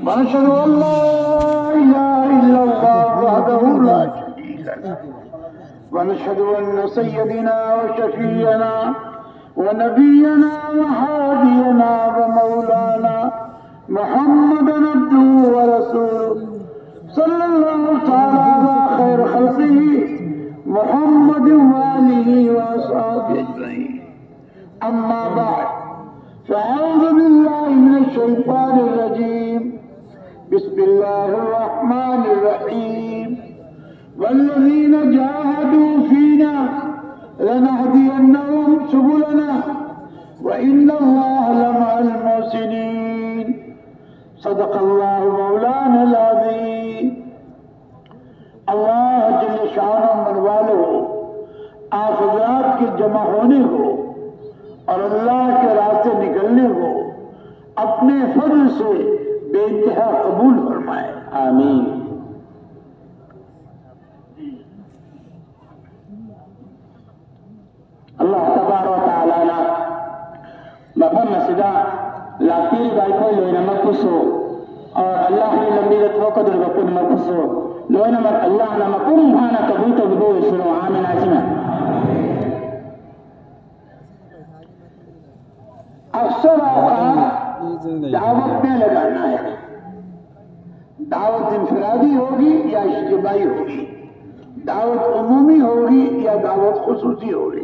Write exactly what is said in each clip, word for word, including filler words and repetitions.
ونشهد أن لا إله إلا الله وحده لا شريك له ونشهد أن سيدنا وشفيعنا ونبينا وهادينا ومولانا محمدا عبده ورسوله صلى الله تعالى على خير خلقه محمد وآله وأصحابه أجمعين. أما بعد فأعوذ بالله من الشيطان الرجيم. بسم الله الرحمن الرحيم. والذين جاهدوا فينا لنهدينهم سبلنا وإن الله لمع المحسنين. صدق الله مولانا العظيم. اللہ جل شان من والو آپ حضرات کے جمع ہونے کو اور اللہ کے راستے نکلنے کو اپنے فضل سے بے انتہا قبول فرمائے، آمین۔ اللہ تبارک و تعالی نا مفہوم مسجدہ لاکیر بائی کوئی لوئی نمک کسو اور اللہ ہی لمبی رتو قدر بکن مکسو لوئی نمک اللہ نمکن بھانا کبوت و بدو سنو آمین آسنا۔ اکثر اوقات دعوت میں لگانا ہے، دعوت انفرادی ہوگی یا اجتماعی ہوگی، دعوت عمومی ہوگی یا دعوت خصوصی ہوگی۔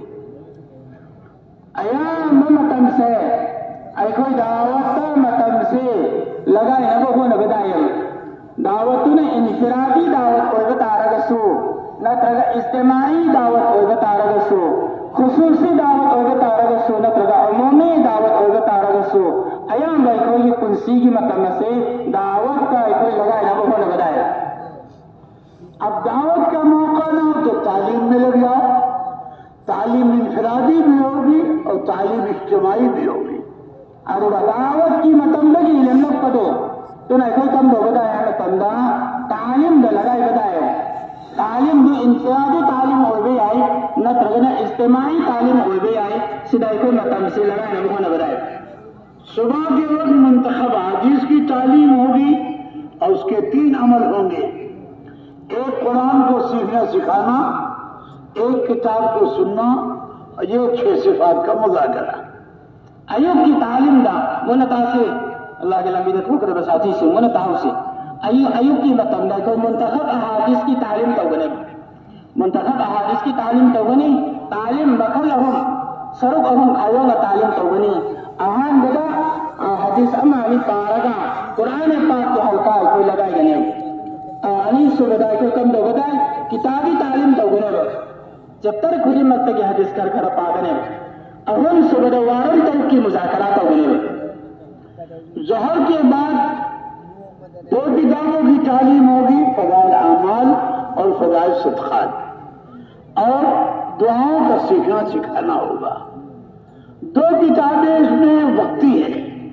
ایام ممتن سے ای کوئی دعوت متن سے لگائے نبو کو نبدائیم دعوتون انفرادی دعوت کوئی بتا رگسو نترگا اجتماعی دعوت کوئی بتا رگسو خصوصی دعوت کوئی بتا رگسو نترگا عمومی دعوت کوئی بتا رگسو ایام بھائی کوئی کنسی کی متن سے دعوت کا کوئی لگائے نبو کو نبدائیم۔ اب دعوت کا موقع نہ ہو تو تعلیم میں لگ جاؤ، تعلیم انفرادی بھی ہوگی اور تعلیم اجتماعی بھی ہوگی۔ اور دعوت کی متن لگی لنک پدو تو نہ کوئی کم دو بدائے ہمیں تندہ تعلیم دے لگائی بدائے تعلیم دے انفرادی تعلیم ہوئی بھی آئی نہ ترگنہ اجتماعی تعلیم ہوئی بھی آئی سدائی کوئی متن سے لگائے نبو نہ بدائے۔ صبح کے وقت منتخب حدیث کی تعلیم ہوگی اور اس کے تین عمل ہوں گے، ایک قرآن کو سیکھنا سکھانا، ایک کتاب کو سننا اور یہ چھ صفات کا مذاکرہ۔ ایوب کی تعلیم دا منتا سے اللہ کے لمبی دت ہوکر بساتی سے منتا سے ایوب کی متن دا کوئی منتخب احادیث کی تعلیم تو گنے منتخب احادیث کی تعلیم تو گنے تعلیم بکل ہم سرک ہم کھایوں گا تعلیم تو گنے اہان بدا حدیث امانی پارگا قرآن پاک تو حلقہ کوئی لگائی گنے انیس سو بدائی کوئی کم دو بدائی کتابی تعلیم تو گنے جب تر کھلی مکتہ کی حدیث کر کر پاگنے اول صبح وارن تک کی مذاکرات ہونے ظہر کے بعد دو کتابوں کی تعلیم ہوگی، فضائل اعمال اور فضائل صدقات، اور دعاؤں کا سیکھنا سکھانا ہوگا۔ دو کتابیں اس میں وقتی ہیں،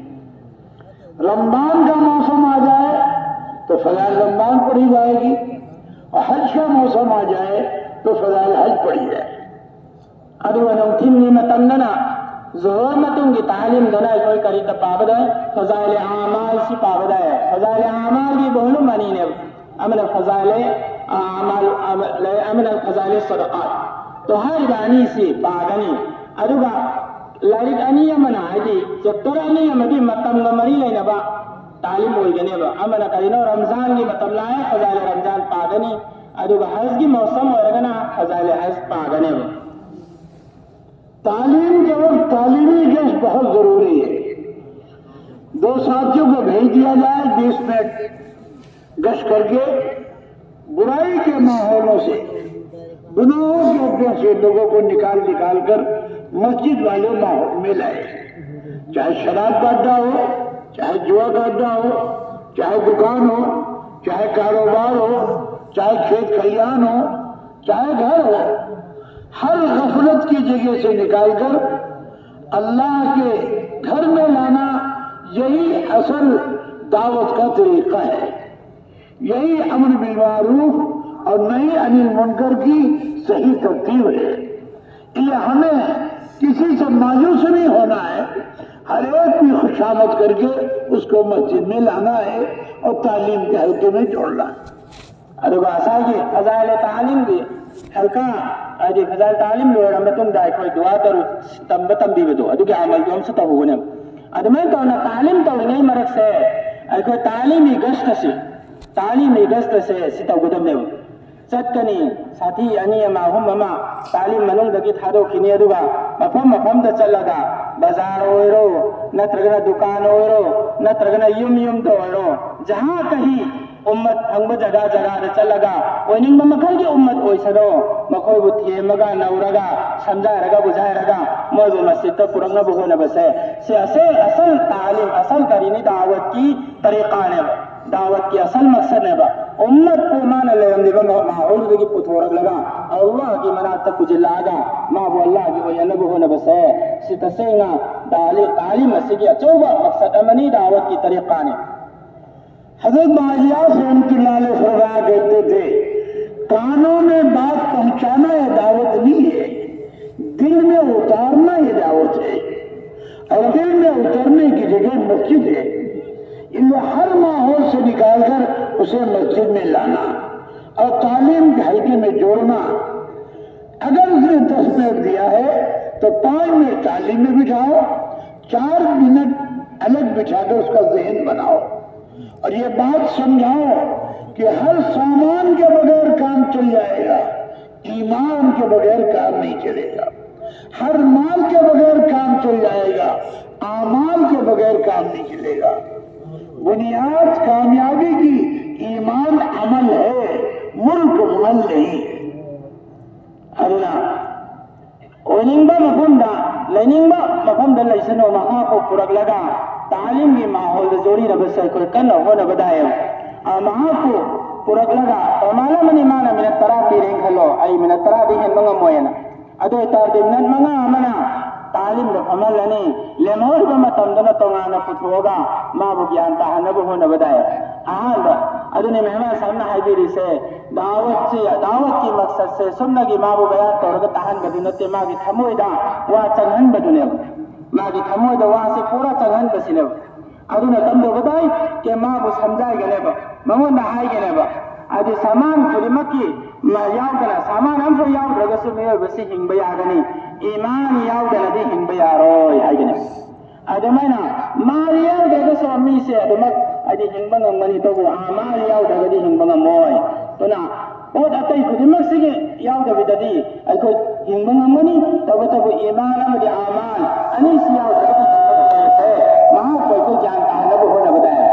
رمضان کا موسم آ جائے تو فضائل رمضان پڑھی جائے گی اور حج کا موسم آ جائے تو فضائل حج پڑھی جائے۔ ادوانو تینی متندنا ظہورمتوں کی تعلیم دنا کوئی کری تا پابدا ہے فضائل اعمال سی پابدا ہے۔ فضائل اعمال کی بہنو منی نے امن فضائل اعمال امن فضائل صدقات تو ہر بانی سے پاگنی ادوگا لارک انی امن آئیدی چتر انی امدی متم نمری لینا با تعلیم ہوئی گنے با امن کرینو رمضان کی متم لائے فضائل رمضان پاگنی ادوگا حج کی موسم ورگنا فضائل حج پاگنے با۔ تعلیم کے وقت تعلیمی گشت بہت ضروری ہے، دو ساتھیوں کو بھیج دیا جائے بیس منٹ گشت کر کے برائی کے ماحولوں سے گناہوں کے اڈوں سے لوگوں کو نکال نکال کر مسجد والے ماحول میں لائے، چاہے شراب کا اڈا ہو، چاہے جوا کا اڈا ہو، چاہے دکان ہو، چاہے کاروبار ہو، چاہے کھیت کھلیان ہو، چاہے گھر ہو، ہر غفلت کی جگہ سے نکال کر اللہ کے گھر میں لانا یہی اصل دعوت کا طریقہ ہے، یہی امر بالمعروف اور نہی عن المنکر کی صحیح ترتیب ہے۔ یہ ہمیں کسی سے مایوس نہیں ہونا ہے ہر ایک کی خوشامد کر کے اس کو مسجد میں لانا ہے اور تعلیم کے حلقے میں جوڑنا ہے. ادو اساگی فضائل تعلیم دی حلقہ ادی فضائل تعلیم لو رمتم دای کوئی دعا درو تم تم بھی دو ادو کے عمل جو ہم ستا ہونے ادو میں تو نہ تعلیم تو نہیں مرک سے اگر تعلیمی گشت سے تعلیمی گشت سے ستا گدم نے ستکنی ساتھی انی ما هم ما تعلیم منوں دگی تھادو کینی ادوگا مفہوم مفہوم د چلگا بازار ویرو نترگنا دکان ویرو نترگنا یم یم دو ویرو جہاں کہیں امت ہنگ جگہ جگہ دے چلگا ویننگ مکھل کی امت ہوئی سدو مکھوئی بو تھیمگا نورگا سمجھا رگا بجھائے رگا موئی بو مسجد تا پرنگا بہونا بسے سیاسے اصل تعلیم اصل کرینی دعوت کی طریقہ نے دعوت کی اصل مقصد ہے با امت کو مانا لے رمدی با معول دے کی پتھورک لگا اللہ کی منات تک کچھ لاغا ما بو اللہ کی وی انبو ہونا بسے سیتا سینگا تعلیم مسیقی اچوبا مقصد امنی دعوت کی طریقہ نے. حضرت باجیاس رحمت اللہ علیہ فرمایا کہتے تھے کانوں میں بات پہنچانا یہ دعوت نہیں ہے، دل میں اتارنا یہ دعوت ہے، اور دل میں اترنے کی جگہ مسجد ہے، اللہ ہر ماحول سے نکال کر اسے مسجد میں لانا اور تعلیم کے حلقے میں جوڑنا. اگر اس نے دس منٹ دیا ہے تو پانچ منٹ تعلیم میں بٹھاؤ، چار منٹ الگ بٹھا کر اس کا ذہن بناؤ اور یہ بات سمجھاؤ کہ ہر سامان کے بغیر کام چل جائے گا، ایمان کے بغیر کام نہیں چلے گا. ہر مال کے بغیر کام چل جائے گا، اعمال کے بغیر کام نہیں چلے گا. بنیاد کامیابی کی ایمان عمل ہے، ملک عمل نہیں. اللہ اوننگبا مفہوم دا لیننگبا مفہوم دا لیسنو مہا کو پرک لگا تعلیم کی ماحول دا جوڑی رب سے کوئی کنو ہونا بدائیو مہا کو پرک لگا ومالا منی مانا من الترابی رنکھلو ای من الترابی ہن منگا موینا ادو اتار دی منت منگا آمنا تعلیم دا عمل لنی لیمور بما تمدنا تونگانا پتھوگا ما بو گیانتا ہنبو ہونا بدائیو آہاں دا ادو نے مہمان سامنا حیدیری سے دعوت سے دعوت کی مقصد سے سننا کی ما بو بیان تورگا تاہن بدنتی ما کی تھموئی دا وا چنہن بدنیو ما کی تھموئی دا وہاں سے پورا چنہن بسنیو ادو نے تم دو بدائی کہ ما بو سمجھائی گنے با ممو نہائی گنے با ادی سامان کلی مکی ما یاو گنا سامان ہم سے یاو رگسو میو بسی ہنگ بیا گنی ایمان یاو گنا دی ہنگ بیا روی آئی گنے ادو مینا مال یاو رگسو امی سے ادو مک ادی ہنگ بنگا منی تو گو آمال یاو رگا دی ہنگ بنگا موئی تو نا او داتا ہی خودی مک سگے یاو دا بیدا دی ای کو ہنگ بنگا منی تو گو تو گو ایمان ام دی آمان انیس یاو رگا دی ہنگ بنگا موئی سے وہاں کوئی کوئی جانتا ہے نبو ہونا بتایا.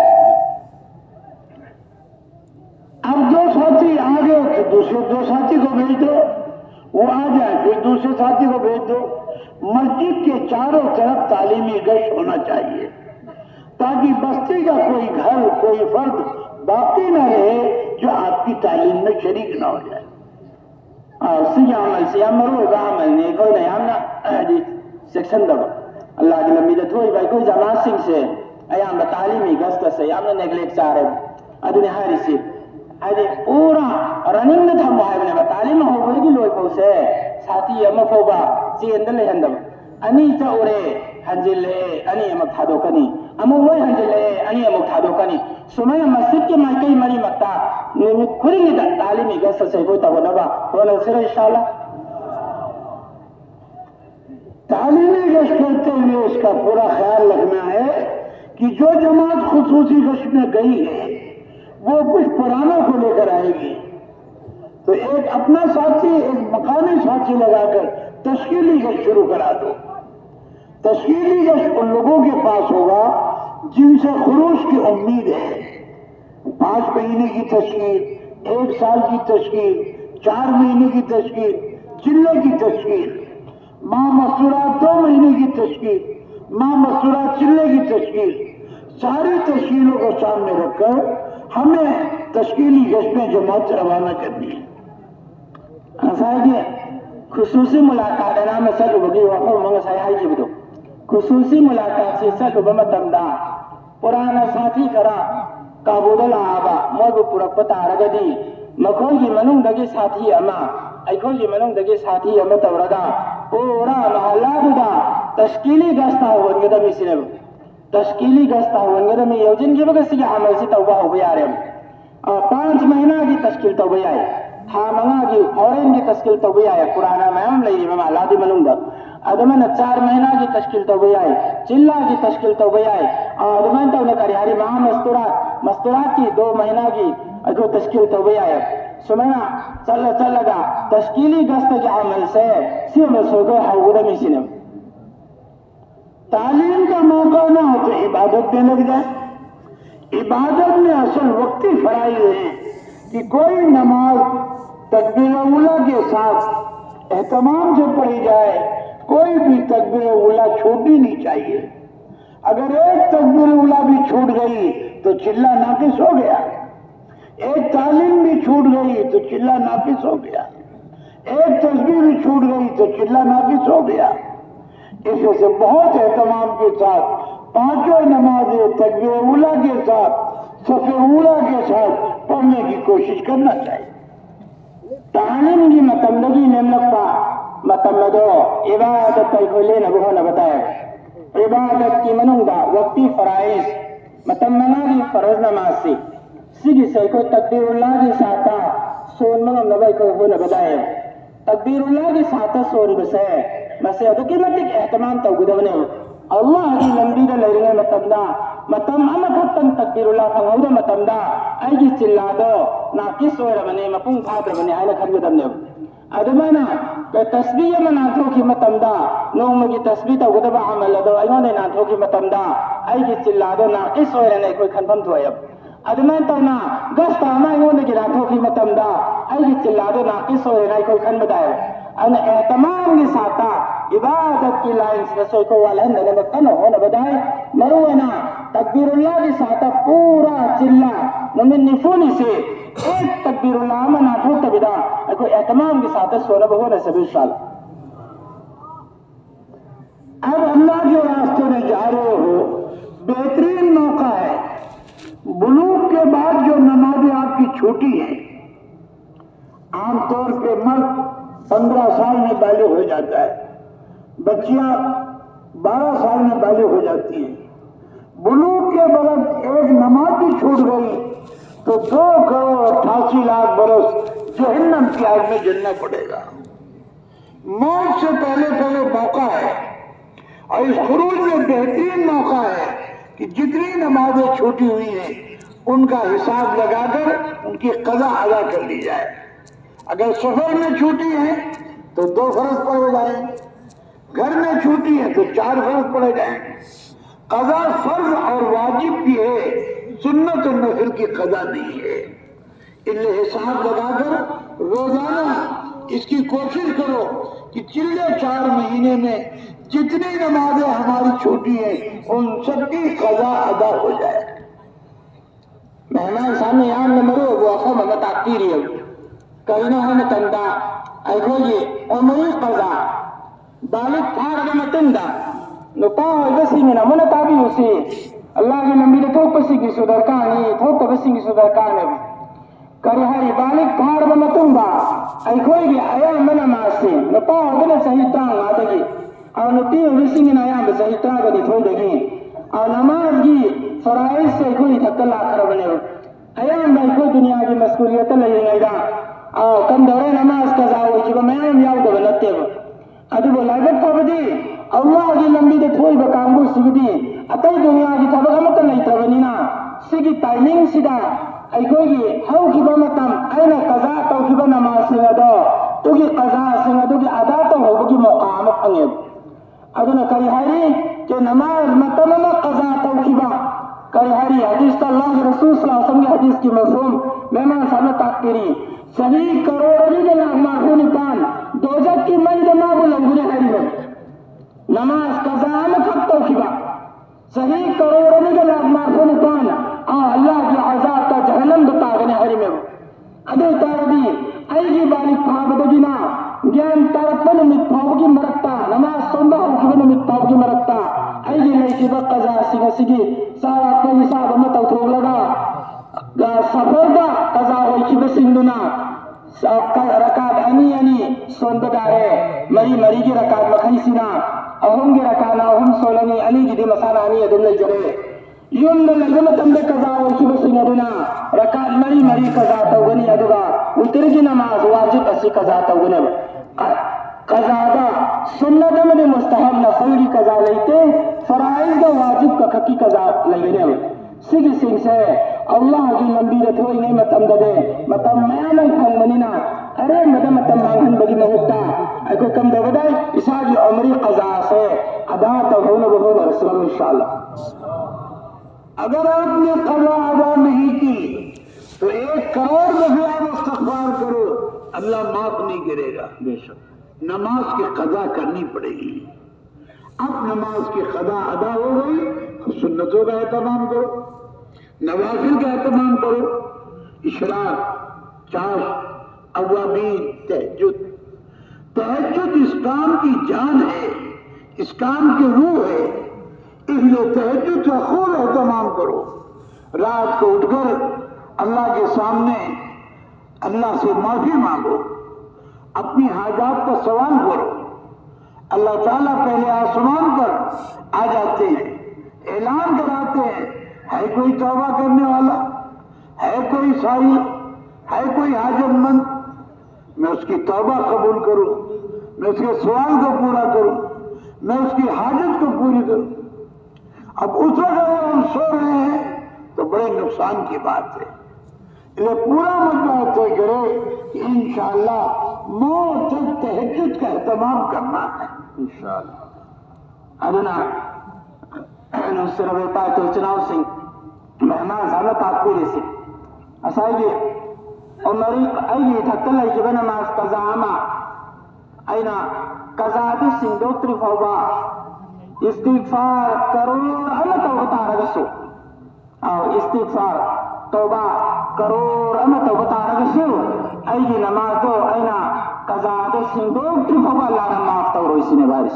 اب دو ساتھی آگے تو دوسرے دو ساتھی کو بھیج دو وہ آ جائے پھر دوسرے ساتھی کو بھیج دو. مسجد کے چاروں طرف تعلیمی گشت ہونا چاہیے تاکہ بستی کا کوئی گھر کوئی فرد باقی نہ رہے جو آپ کی تعلیم میں شریک نہ ہو جائے. اور سی عمل سی عمل وہ عمل نہیں کوئی نہیں ہم نے سیکشن دبا اللہ کی لمبی دتوئی بھائی کوئی جماعت سنگھ سے ایام تعلیمی گشت سے ہم نے نیگلیکٹ چاہ رہے ادو نے ہاری سی ادی پورا رننگ نہ تھا محاورے میں تعلیم ہو گئی لوئی پوسے ساتھی اما فوبا سی اندر لے ہندم انی چاورے ہنجلے انی اما تھادو کنی اما وہ ہنجلے انی اما تھادو کنی سمے مسجد کے مائکئی مری مکتا کھرنگی تعلیمی گشت سے کوئی تھا نبا ہونا سر انشاءاللہ. تعلیمی گشت کرتے ہوئے اس کا پورا خیال رکھنا ہے کہ جو جماعت خصوصی گشت میں گئی ہے وہ کچھ پرانا کو لے کر آئے گی تو ایک اپنا ساتھی ایک مقامی ساتھی لگا کر تشکیلی گشت شروع کرا دو. تشکیلی گشت ان لوگوں کے پاس ہوگا جن سے خروج کی امید ہے. پانچ مہینے کی تشکیل، ایک سال کی تشکیل، چار مہینے کی تشکیل، چلے کی تشکیل، ماہ مستورات دو مہینے کی تشکیل، ماہ مستورات چلے کی تشکیل، ساری تشکیلوں کو سامنے رکھ کر ہمیں تشکیلی گشت میں جماعت روانہ کرنی ہے. خصوصی ملاقات نام سر بگی وقت منگا سایہ جی بدو خصوصی ملاقات سے سر بمتم دا پرانا ساتھی کرا کابودل آبا مرگ پرپتا رگدی مکھول کی منوں دگی ساتھی اما ایکھول کی منوں دگی ساتھی اما تورگا پورا محلہ دا تشکیلی گستا ہوگدمی سنب تشکیلی گستا ہوگدمی یوجن کی بگہ سگی عمل سے توبہ ہو بیارم پانچ مہینہ کی تشکیل توبہ آئے حامنگا کی فورین کی تشکیل توبہ آئے قرآن میں ہم لئی میں مالادی ملوں گا ادمن چار مہینہ کی تشکیل توبہ آئے چلا کی تشکیل توبہ آئے ادمن تو نے کریاری ماہ مستورات مستورات کی دو مہینہ کی جو تشکیل توبہ آئے سمنا چل چل لگا تشکیلی گست کے عمل سے سیم سوگے حوضمی سنم تعلیم کا موقع نہ ہو تو عبادت میں لگ جائے. عبادت میں اصل وقتی فرائض ہیں کہ کوئی نماز تکبیر اولیٰ کے ساتھ اہتمام سے پڑھی جائے, کوئی بھی تکبیر اولیٰ چھوٹی نہیں چاہیے. اگر ایک تکبیر اولیٰ بھی چھوٹ گئی تو چلہ ناقص ہو گیا, ایک تعلیم بھی چھوٹ گئی تو چلہ ناقص ہو گیا, ایک تسبیح بھی چھوٹ گئی تو چلہ ناقص ہو گیا. اس سے بہت اہتمام کے ساتھ پانچوں نمازیں تکبیر اولیٰ کے ساتھ صف اولیٰ کے ساتھ پڑھنے کی کوشش کرنا چاہیے. تعلیم کی متمدگی نملکتا متمدو عبادت تیکھولے نبوہ نبتائے عبادت کی منونگا وقتی فرائض متمنا کی فرض نماز سی سگی سے کو تکبیر اللہ کی ساتھا سون منم نبائی کو ہو نبتائے تکبیر اللہ کی ساتھا سون بسے مسے ادو قیمتک احتمام تو گدونے اللہ کی لمبی دا لرنے متمدا متم اما کھتن تکبیر اللہ فنگو دا متمدا ای جی چلا دو ناقص ہوئے رمنے مپون پھات رمنے آئینا کھر گدونے ادو مانا کہ تسبیح میں نانتھو کی متمدا نوم کی تسبیح تا گدبا عمل دو ایوہ نے نانتھو کی متمدا ای جی چلا دو ناقص ہوئے رنے کوئی کھنفم تو اب ادمان تو نا گستا ہما ایوہ نے کی نانتھو کی متمدا ای جی چلا دو ناقص ہوئے رنے کوئی کھن بدائے ان احتمام کی ساتھا عبادت کی لائن سے رسول کو والہن نے مکن ہونا بدائے مرونا تکبیر اللہ کی ساتھا پورا چلا نمین نفونی سے ایک تکبیر اللہ میں ناتھو تبدا کوئی احتمام کی ساتھا سونا بہونا سبیل شال. اب اللہ کے راستے میں جا رہے ہو بہترین موقع ہے. بلوغ کے بعد جو نمازیں آپ کی چھوٹی ہیں, عام طور پہ مرد پندرہ سال میں بالغ ہو جاتا ہے, بچیاں بارہ سال میں بالغ ہو جاتی ہیں. بلوغ کے بعد ایک نماز بھی چھوٹ گئی تو دو کروڑ اٹھاسی لاکھ برس جہنم کی آگ میں جلنا پڑے گا. موت سے پہلے پہلے موقع ہے, اور اس خروج میں بہترین موقع ہے کہ جتنی نمازیں چھوٹی ہوئی ہیں ان کا حساب لگا کر ان کی قضا ادا کر لی جائے. اگر سفر میں چھوٹی ہیں تو دو فرض پڑے جائیں, گھر میں چھوٹی ہے تو چار فرض پڑے جائیں. قضا فرض اور واجب بھی ہے, سنت اور نفل کی قضا نہیں ہے. ان لیے حساب لگا کر روزانہ اس کی کوشش کرو کہ چلے چار مہینے میں جتنی نمازیں ہماری چھوٹی ہیں ان سب کی قضا ادا ہو جائے. مہمان سامنے یہاں نمرو وہ افہم ہمت آتی رہی ہے کہنا ہم تندہ ایکھوئی عمری قضا بالک پھاڑ متندہ نپاہ بسی میں نمونہ تابی اسی اللہ کی نمی نے تو پسی کی صدرکانی تو تبسی کی صدرکانی کری ہری بالک پھاڑ متندہ ایکھوئی گی آیا منہ ماسی نپاہ بنا صحیح تران آدھگی اور نتیہ بسی میں آیا بسحیح تران گی تھو دگی اور نماز کی فرائض سے ایکھوئی تھکل آخر بنے آیا ہم ایکھوئی دنیا کی مسئولیت لگیں گے گا اور کم دورے نماز قضا ہوئی چکا میں ہم یاو دو بلتے ہو ادھو بولا گت پا بدی اللہ کی لمبی دے تھوئی بکامگو سگی دی اتائی دنیا کی تھا بغمتا نہیں تھا بنینا سگی ٹائمنگ سیدھا ایکوئی گی ہو کی بمتم اینا قضا تو کی بنماز سنگا دو تو کی قضا سنگا دو کی ادا تو ہو کی مقام انگیب ادھو نا کری ہاری کہ نماز متمم قضا تو کی با کری ہاری حدیث تا اللہ کے رسول صلی اللہ علیہ وسلم کی حدیث کی مفہوم مہمان سامنے تاکتیری صحیح کروڑی کے لاکھ مارخونی پان دوزت کی مجد مابو لنگونے ہری میں نماز قضا میں کھتو کی با صحیح کروڑی کے لاکھ مارخونی پان آہ اللہ کی عذاب تا جہنم دتاغنے ہری میں ادھو تاردی ایگی بالی پھابدگینا گیم تارتن متفاو کی مرکتا نماز سنبہ حکمن متفاو کی مرکتا ایگی لیکی با قضا سگا سگی سارا اپنے حساب ہمیں توتھوگ لگا سفر دا قضا ہوئی کی بسندنا رکات انی انی سوند دارے مری مری کی رکات مکھائی سینا أهم جركانا أهم سولاني أني جدي مسانا أني يدل الجري يوم للجمة تملك كذا وشبه سنجدنا ركعت مري مري كذا توغني أدوغا وترجي نماز واجب أسي كذا توغني كذا دا سنة من مستحب نفل كذا ليته فرائض دا واجب کا ککی كذا لينه سigi sing se Allah gi lambira thoi ne matam dade matam mayalang khang manina are mada matam manghan bagi mahutta ako kam dawdai isagi umri qaza se अदा तो होने बहोन रसूल इंशाअल्लाह। अगर आपने कज़ा अदा नहीं की तो एक करोड़ दफे आप इस्तिग़फ़ार करो, अल्लाह माफ नहीं करेगा। बेशक नमाज की कज़ा करनी पड़ेगी। अब नमाज की कज़ा अदा हो गई तो सुन्नतों का एहतमाम करो, नवाफिल का एहतमाम करो, इशराक, चाश, अवामीन, तहज्जुद। तहज्जुद इस काम की जान है, इस काम की रूह है, इसलिए तहज्जुद का खूब एहतमाम करो। रात को उठकर अल्लाह के सामने अल्लाह से माफी मांगो, अपनी हाजात का सवाल करो। अल्लाह ताला पहले आसमान पर आ जाते हैं, ऐलान कराते हैं, है कोई तौबा करने वाला, है कोई साई, है कोई हाजतमंद, मैं उसकी तौबा कबूल करूं, मैं उसके सवाल को पूरा करूं, मैं उसकी हाजत को पूरी करूं। अब उस वक्त अगर हम सो रहे हैं तो बड़े नुकसान की बात है। इसलिए पूरा मुद्दा तय करे कि इंशाअल्लाह मौत तक तहज्जुद का एहतमाम करना है इंशाअल्लाह। अदना नुसरबता तो चुनाव सिंह मेहमान साला ताकूरी से असाइबी उमरी अई थकल के बना मास कजामा अइना कजादि सिंह डॉक्टर फौबा इस्तिगफार करोड़ अल्लाह तौबा तारगसो और इस्तिगफार तौबा करोड़ अल्लाह तौबा तारगसो अई नमाज दो अइना कजादि सिंह डॉक्टर फौबा अल्लाह माफ तौरो इसने बारिश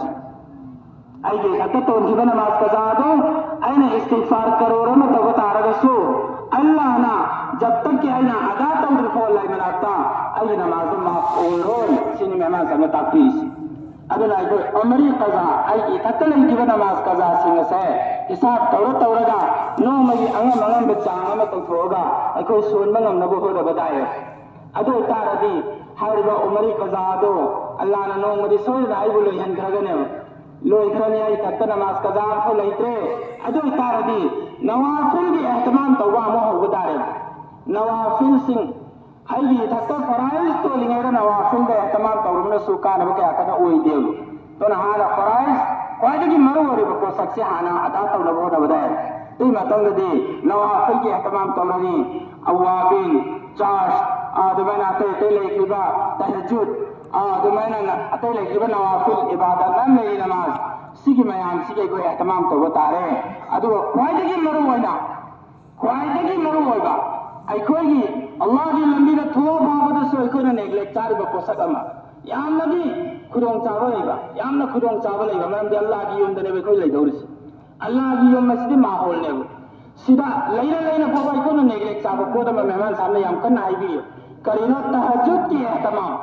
अई हत्ता तो उनकी नमाज कजादो अइना इस्तिगफार करोड़ अल्लाह तौबा तारगसो अल्लाह ना जब तक कि अइना अदा तौबा फौला मनाता अई नमाज माफ ओरो सिने मेहमान सब ताकीस अदना को उमरी कज़ा आई ततल की नमाज कज़ा सिंह से हिसाब तौर तौरगा नो मगी अंगम अंगम बचांग में तो थोगा को सोन मंगम नबो हो बताए अदो तारदी हरबा उमरी कज़ा दो अल्लाह ने नो मदी सोन आई बोलो हन खगने लो इखने आई तत नमाज कज़ा को लेते अदो तारदी नवाफिल की एहतमाम तौबा मो हो बताए नवाफिल सिंह आई थक्का फराइज तो लिंगेरा नवाफिल का एहतमाम तौरने सुका नब के आकना ओई देव तो ना हारा फराइज क्वाजे की मरो रे को सक्से हाना अदा तो नबो न बदाय तो मतंग दे नवाफिल के एहतमाम तौरनी अवाबिल चाश आदमना ते ते लेकिबा तहज्जुद आदमना अते लेकिबा नवाफिल इबादत न में नमाज सिगी मयान सिगे को एहतमाम तो बता रहे अदो क्वाजे की मरो होना क्वाजे की मरो होगा अखोगी अल्लाह की लंबी थो बाबद सो अखोना नेग्लेक्ट चार बको सकमा यामना भी खुदों चावल लेगा यामना खुदों चावल लेगा मरम दे अल्लाह की युम दने कोई ले दौरस अल्लाह की युम मस्जिद माहौल ने सीधा लेना लेना बाबा अखोना नेग्लेक्ट चावल को दम मेहमान सामने हम करना है भी करीना तहज्जुद की एहतमाम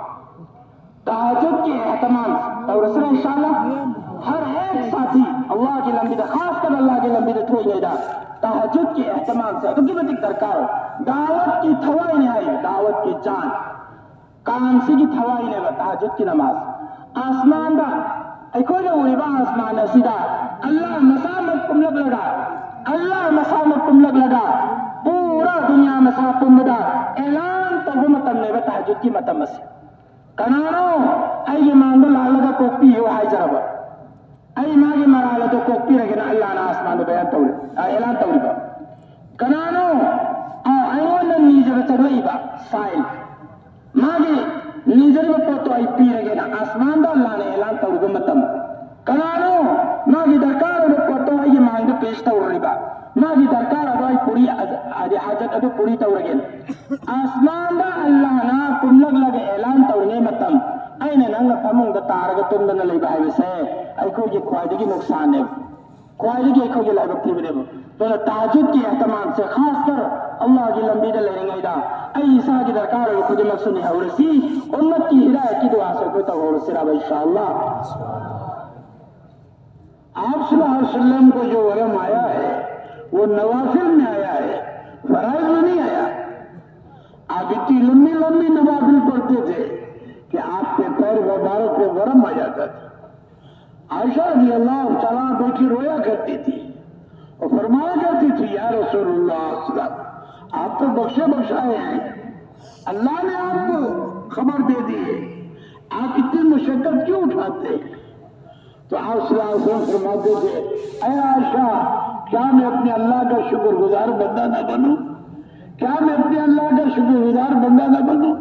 तहज्जुद की एहतमाम दौरस इंशाअल्लाह हर एक साथी अल्लाह की लंबी खास कर अल्लाह की लंबी थोई लेदा तहज्जुद के एहतमाम से तो कितनी दरकार दावत की थवाई नहीं आई दावत की जान कांसी की थवाई ने तहज्जुद की नमाज आसमान दा एको जो उरिबा आसमान सीधा अल्लाह मसामत तुम लग लगा अल्लाह मसामत तुम लग लगा पूरा दुनिया मसा तुम लगा ऐलान तो वो मतम ने तहज्जुद की मतम से कनारो आई मांगो लाला का कोपी हो हाय जरा आई मागे मराला तो कोपी रखे ना अल्लाह ना आसमान में बयान तौर ऐलान तौर का कनानो आ आयोन नीजर चगईबा साइल मागे नीजर में पोतो आई पी रखे ना आसमान दा अल्लाह ने ऐलान तौर को मतम कनानो मागे दरकार में पोतो आई मांगे पेश तौर रिबा मागे दरकार आई पूरी आज हाजत अदो पूरी तौर रखे आसमान दा अल्लाह ना तुम लग लगे ऐलान तौर ने मतम आइने नंग फमुंग दा तारग तुम दन ले बाय से आई को ये क्वालिटी की नुकसान है क्वालिटी के को ये लाइव थी बरे तो तहज्जुद की एहतमाम से खास कर अल्लाह की लंबी दल लेंगे दा आई ईसा की दरकार है खुद मकसूद है और सी उम्मत की हिदायत की दुआ से को तो और सिरा इंशाअल्लाह आप सल्लल्लाहु अलैहि वसल्लम को जो वरम आया है वो नवाफिल में आया है, फराइज में नहीं आया। आप इतनी लंबी लंबी नवाफिल पढ़ते थे कि आपके पैर मुबारक पे वरम आ जाता था। आयशा रज़ी अल्लाह तआला बैठी रोया करती थी और फरमाया करती थी, या रसूलुल्लाह सल्लल्लाहु, आप तो बख्शे बख्शाए हैं, अल्लाह ने आपको खबर दे दी है, आप इतनी मुशक्कत क्यों उठाते हैं? तो आप सल्लल्लाहु अलैहि वसल्लम फरमाते थे, ऐ आयशा, क्या मैं अपने अल्लाह का शुक्रगुजार बंदा न बनूं? क्या मैं अपने अल्लाह का शुक्रगुजार बंदा न बनूं?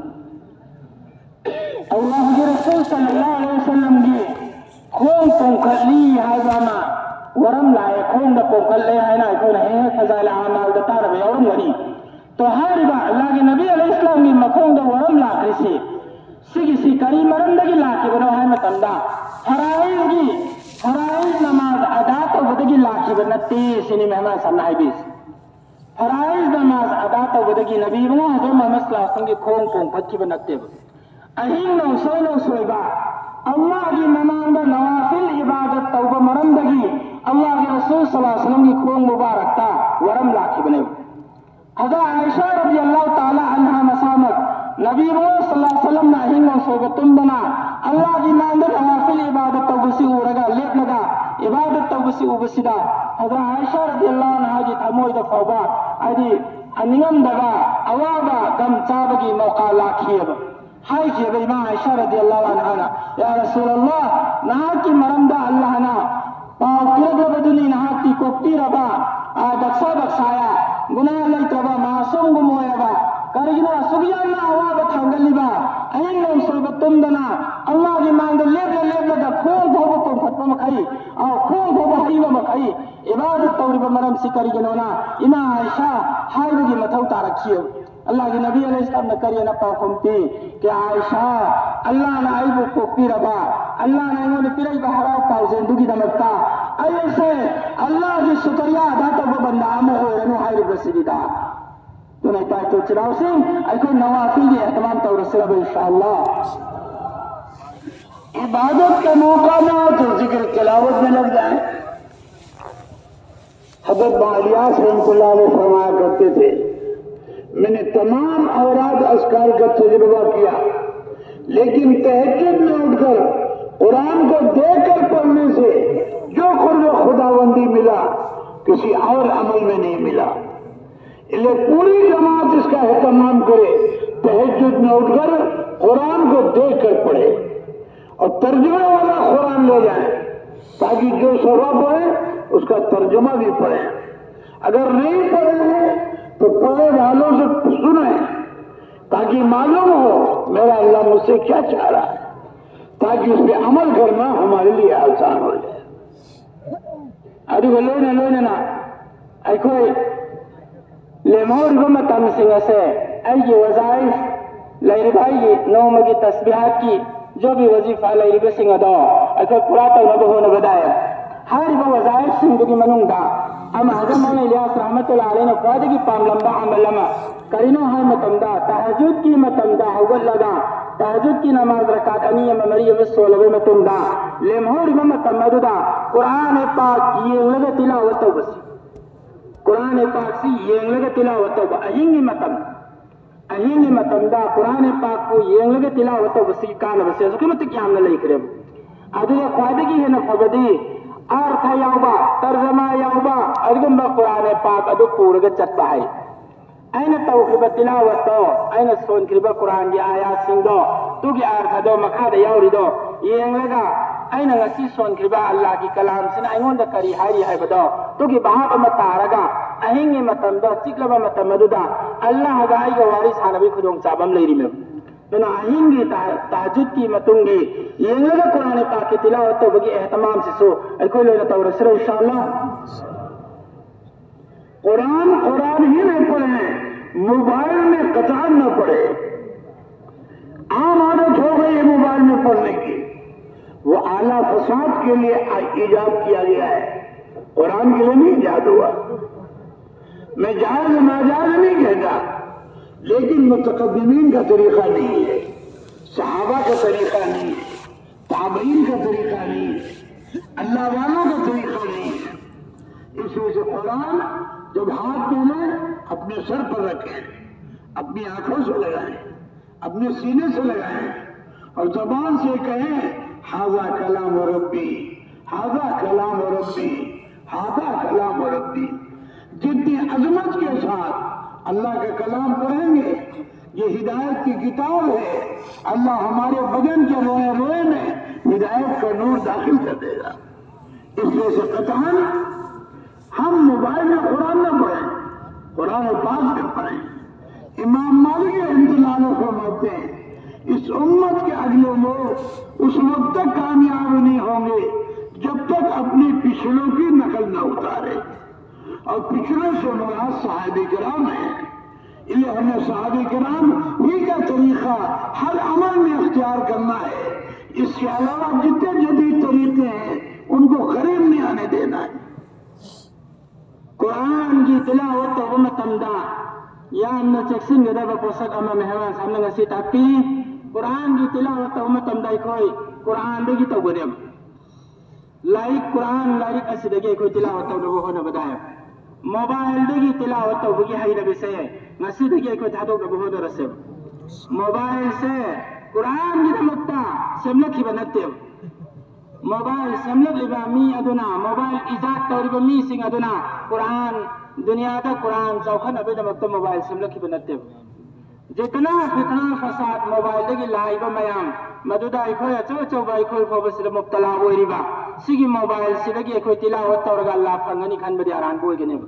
Allah ke Rasul sallallahu alaihi wasallam gi khong pongkali hazama waram lae khong da pongkalle hai na ko nahi fazala amal da tar be aurum gani to hari ba Allah ke Nabi alaihi salam gi makhong da waram la krisi sigi si kari maram da gi la ke bano hai matanda faraiz gi faraiz namaz ada to badagi la ke banati sini mehman sanai bis faraiz namaz ada to badagi Nabi bana do masla sangi khong pong patti banate ahing no so no soiba Allah gi namanda nawafil ibadat tauba maram dagi Allah gi Rasul sallallahu alaihi wasallam gi khong mubarak ta waram laki bane ada Aisha radhiyallahu ta'ala anha masamat Nabi sallallahu alaihi wasallam na ahing no soiba tumbana Allah gi namanda nawafil ibadat tauba si uraga lep laga ibadat tauba si ubasida ada Aisha radhiyallahu anha gi thamoy da fauba adi aningam daga awaba gam chabagi mauqa lakhiyaba hai je bai ma Aisha radhiyallahu anha ya Rasulullah nahaki maramda Allah na pau kira baduni nahaki kokti raba a daksa baksaya guna lai traba masum gumoya ba karigina sugiya na awa ba thangali ba ayin no sulbatum dana Allah gi mangda leb leb da khol thobo pum fatwa makai a khol thobo haiwa makai ibadat tawriba maram sikari ginona ina Aisha hai gi mathau tarakhiyo Allah ke Nabi alaihi salam ne kariya na pakumti ke Aisha Allah na aibu ko piraba Allah na ngone pirai bahara pa zindugi damakta aise Allah ki shukriya ada to banda amo ho renu hayr basidida to nahi ta to chirao sing ai ko nawafil ye tamam tawr se ab inshallah इबादत का मौका ना हो तो जिक्र तिलावत में लग जाए। हज़रत बालियास रहमतुल्लाह अलैह फरमाया करते थे, मैंने तमाम औराद अस्कार का तजुर्बा किया, लेकिन तहज्जुद में उठकर कुरान को देखकर पढ़ने से जो खुद खुदाबंदी मिला किसी और अमल में नहीं मिला। इसलिए पूरी जमात इसका एहतमाम करे, तहज्जुद में उठकर कुरान को देखकर पढ़े और तर्जुमे वाला कुरान ले जाए, ताकि जो सभा पढ़े उसका तर्जुमा भी पढ़े। अगर नहीं पढ़ेंगे तो पढ़े वालों से सुने, ताकि मालूम हो मेरा अल्लाह मुझसे क्या चाह रहा है, ताकि उस पर अमल करना हमारे लिए आसान हो जाए। अरे बोलो ना लो ना आई कोई लेमोर को मतम सिंह से आई ये वज़ाइफ लैरी भाई नौम की तस्बीहात की जो भी वजीफा लैरी सिंह दो आई कोई पूरा तो न हो न बताया हर वो वज़ाइफ सिंह की मनुंगा अम हजरत मौलाना इलियास रहमतुल्लाह अलैहि ने फायदे की पाम लंबा अमल लमा करीनो है मतमदा तहज्जुद की मतमदा अव्वल लगा तहज्जुद की नमाज रकात अनिय में मरियम सोलवे में तुमदा लेमहोर में मतमदा कुरान पाक ये लगे तिलावत बस कुरान पाक सी ये लगे तिलावत बस अहिंगी मतम अहिंगी मतमदा कुरान पाक को ये लगे तिलावत बस कान बस उसके मत क्या हमने लिख रहे अदुल फायदे की है न फबदी अर्थ यावबा तर्जमा यावबा अदगम कुरान पाक अदु पूरग चत्ता है अने तौखिब तिलावत अने सोनखिब कुरान की आयात सिंदो तुगी अर्थ दो मखाद यावरिदो येंगलगा अने ngasi सोनखिब अल्लाह की कलाम सिन अइंगोंद करी हारी हाइबदो तुगी बाहाब अम तारगा अहिंगे मतमदो चिकलबा मतमदुदा अल्लाह गाई ग वारिस हानबी खुदोंग चाबम लेरी में तना अहिंगे तहज्जुद की मतुंगी येंगलगा कुरान पाक की तिलावत बगी एहतमाम से सो अइको लेना तौरसर इंशाअल्लाह कुरान कुरान ही नहीं पढ़े, मोबाइल में कतार न पढ़े। आम आदत हो गई है मोबाइल में पढ़ने की, वो आला फसाद के लिए ईजाद किया गया है, कुरान के लिए नहीं ईजाद हुआ। मैं जायज नाजायज नहीं कहता, लेकिन मुतकद्दिमीन का तरीका नहीं है, सहाबा का तरीका नहीं है, ताबईन का तरीका नहीं है। अल्लाह वालों का तरीका नहीं है। इस वजह से कुरान जब हाथ में लें अपने सर पर रखें, अपनी आंखों से लगाएं, अपने सीने से लगाएं और जबान से कहें हाजा कलाम रब्बी, हाजा कलाम रब्बी, हाजा कलाम रब्बी। जितनी अजमत के साथ अल्लाह का कलाम पढ़ेंगे, ये हिदायत की किताब है, अल्लाह हमारे बदन के रोए रोए में हिदायत का नूर दाखिल कर देगा। इसलिए से कतन हम मोबाइल में कुरान न पढ़ें, कुरान पाक में पढ़ें। इमाम मालिक रहमतुल्लाह फरमाते हैं इस उम्मत के अगले लोग उस वक्त तक कामयाब नहीं होंगे जब तक अपने पिछलों की नकल न उतारे, और पिछले से मुराद सहाबे किराम है। इसलिए हमें सहाबे किराम ही का तरीका हर अमल में इख्तियार करना है। इसके अलावा जितने जदीद तरीके हैं उनको करीब नहीं आने देना है। कुरान की तिलावत तौबा मतमदा यामना चेक्सिन गदबा पोसक अमा मेहमान सामने ngasi tapi कुरान की तिलावत तौबा मतमदा कोई कुरान दगी तौबरेम लाइक कुरान लाइक असिदगे कोई तिलावत तौबा होना बदाय मोबाइल दगी तिलावत तौबा की हाई नबी से ngasi दगी कोई थादो दबो होना रसे मोबाइल से कुरान की तमत्ता semlak ki banatem mobile semlak liba mi aduna mobile इजाद तौरिबा mi sing aduna कुरान दुनिया का कुरान चौखन अबे दमक मोबाइल semlak ki banatem जितना फितना फसाद मोबाइल दगी लाइबा मयाम मदुदा इखोय अचो चौबा इखोय फोबसिदा मुब्तला ओइरिबा सिगी मोबाइल सिदगी इखोय तिलावत तौरगा अल्लाह फंगनी खनबदि आरान बोइगनेब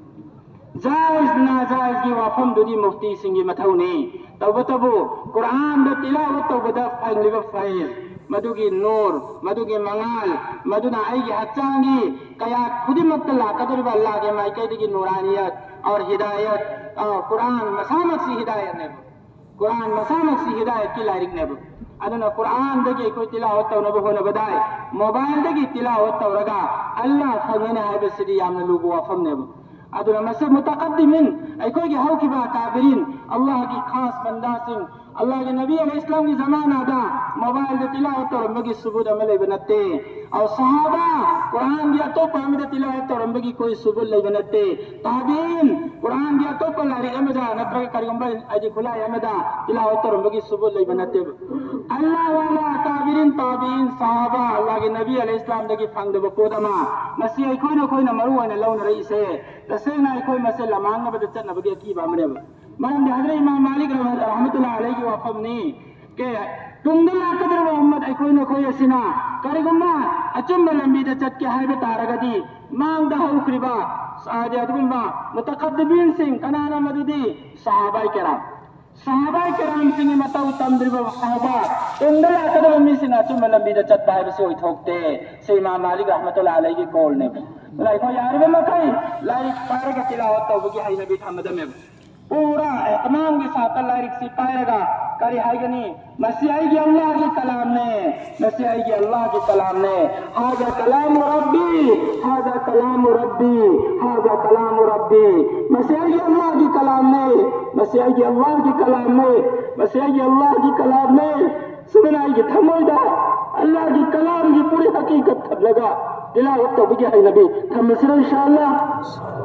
जायज नाजायज की वाफम दुदी मुफ्ती सिंगी मथौनी तौबतबु कुरान द तिलावत तौबदा फंगलिबा फैज मधुगी नूर मधुगी मंगाल मधुना आईगी हच्चांगी कया खुदिमत लाकदरिबा अल्लाह के माइकैदगी नूरानियत और हिदायत और कुरान मसामक सी हिदायत ने कुरान मसामक सी हिदायत की लारिक ने अदना कुरान दगी कोई तिलावत तौनब होना बदाय मोबाइल दगी तिलावत तौरगा अल्लाह फंगने हाबसिदी यामन लुबु वाफम ने अदना मसे मुतकद्दिमिन ऐकोई की हौ की बा ताबरीन अल्लाह की खास बंदा सिंह अल्लाह के नबी अलैहि इस्लाम की जमाना दा मोबाइल दे तिलावत और मगी सुबुद अमल बनते और सहाबा कुरान दिया तो पामिद तिलावत और मगी कोई सुबुद ले बनते ताबीन कुरान दिया तो पलारी अमदा नत्र करिगंबा अजी खुला अमदा तिलावत और मगी सुबुद ले बनते अल्लाह वाला ताबीन ताबीन सहाबा अल्लाह के नबी अलैहि इस्लाम दगी फंग दे कोदमा मसी आई कोई न कोई न मरु न लौन रही से तसेना कोई मसे लमांग बद चन बगे की बामरे मरम हजरत इमाम मालिक रहमतुल्लाह अलैहि वफमनी के तुंगला कदर मोहम्मद आई कोई न कोई सिना करिगुम्मा अचम लंबी द चट के हाय बतारगदी मांग दा उखरिबा सादियत गुम्मा मुतकद्दिबिन सिंह कनाना मददी सहाबा किराम सहाबा किराम सिंह मतौ तमद्रिबा सहाबा तुंगला कदर मी सिना अचम लंबी द चट बाय बसे ओइ ठोकते से इमाम मालिक रहमतुल्लाह अलैहि के कॉल ने लाई को यार में मकई लाई पार के तिलावत तो बगी हाय नबी थमद में पूरा एहतमाम के साथ अल्लाह रिक्सी पाएगा करी आएगी नहीं मसीह आएगी अल्लाह के कलाम ने मसीह आएगी अल्लाह के कलाम ने हाजा कलाम रब्बी हाजा कलाम रब्बी हाजा कलाम रब्बी मसीह आएगी अल्लाह के कलाम ने मसीह आएगी अल्लाह के कलाम ने मसीह आएगी अल्लाह के कलाम ने सुन आएगी थमोदा अल्लाह के कलाम की पूरी हकीकत थम लगा तिलावत तो भी है नबी थम मिस्र इंशाअल्लाह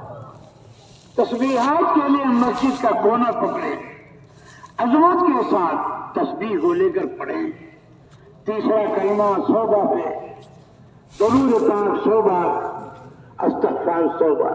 तस्बीहात के लिए मस्जिद का कोना पकड़े अजमत के साथ तस्बीह को लेकर पढ़े। तीसरा कलमा सौ बार पे दरूद पाक सौ बार अस्तगफार सौ बार।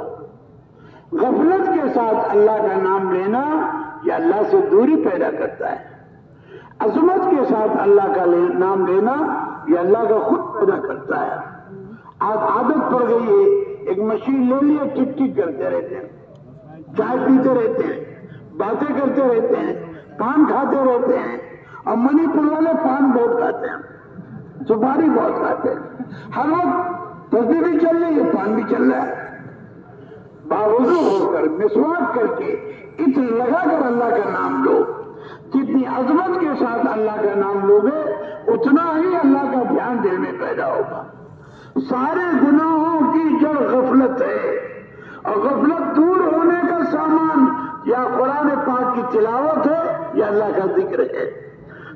गफलत के साथ अल्लाह का नाम लेना यह अल्लाह से दूरी पैदा करता है। अजमत के साथ अल्लाह का ले, नाम लेना यह अल्लाह का खुद पैदा करता है। आज आदत पड़ गई है, एक मशीन ले लिए टिक टिक करते रहते हैं, चाय पीते रहते हैं, बातें करते रहते हैं, पान खाते रहते हैं, और मणिपुर वाले पान बहुत खाते हैं, सुपारी बहुत खाते हैं, हर वक्त तस्बीह भी चल रही है, पान भी चल रहा है। बावजूद होकर मिसवाक करके इत्र लगाकर अल्लाह का नाम लो। जितनी अजमत के साथ अल्लाह का नाम लोगे उतना ही अल्लाह का ध्यान दिल में पैदा होगा। सारे गुनाहों की जड़ गफलत है, और गफलत दूर होने का सामान या कुरान पाक की तिलावत है या अल्लाह का जिक्र है।